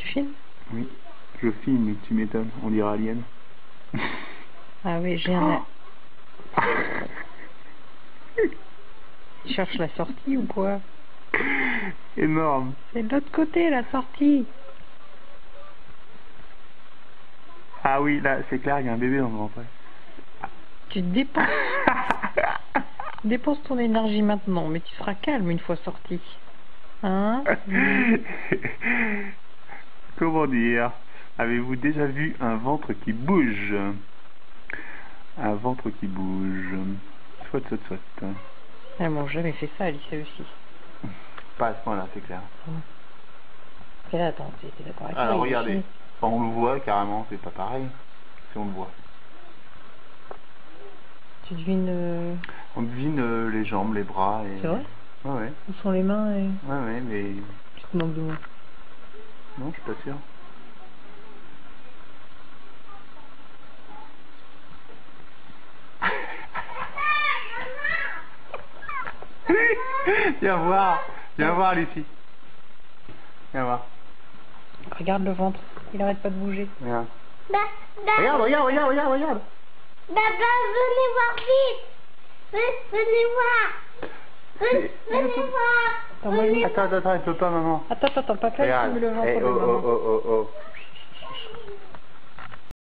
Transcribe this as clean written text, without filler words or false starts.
filmes? Oui, je filme, tu m'étonnes, on dirait Alien. Ah oui, j'ai un... Tu cherches la sortie ou quoi? Énorme. C'est de l'autre côté, la sortie. Ah oui, là, c'est clair, il y a un bébé dans le ventre. Tu dépenses... Dépense ton énergie maintenant, mais tu seras calme une fois sorti. Hein? Comment dire? Avez-vous déjà vu un ventre qui bouge? Un ventre qui bouge. Soit. Elles m'ont jamais fait ça, Alice aussi. Pas à ce point-là, c'est clair. Et là, attends, t'es d'accord avec moi? Alors il est regardez, fini. quand on le voit carrément, c'est pas pareil. Si on le voit. Tu devines... On devine les jambes, les bras et... C'est vrai? Ouais. Où sont les mains et... Ouais, mais... Tu te moques de moi. Non, je suis pas sûr. Viens voir Lucie. Viens voir. Regarde le ventre, il arrête pas de bouger. Regarde. Regarde. Papa, venez voir vite. Venez voir. Venez voir. Attends, elle peut pas, maman. Attends, papa, il Regarde. filme le ventre Eh, de maman. oh.